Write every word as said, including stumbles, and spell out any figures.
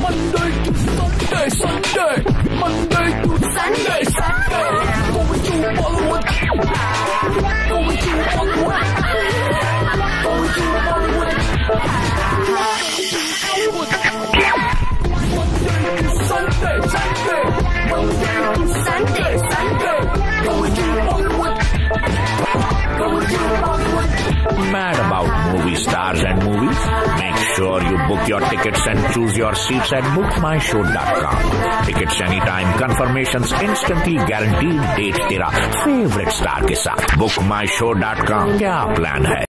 Monday to Sunday, Sunday, Monday to Sunday, Sunday. Going to Bollywood, going to Bollywood, going to Bollywood, Monday to Sunday, Sunday, Monday to Sunday, Sunday, going to Bollywood, going to Bollywood. Mad about movie stars and movies? Make sure you book your tickets and choose your seats at book my show dot com. Tickets anytime, confirmations instantly guaranteed, date तेरा favorite star के साथ. book my show dot com क्या plan है?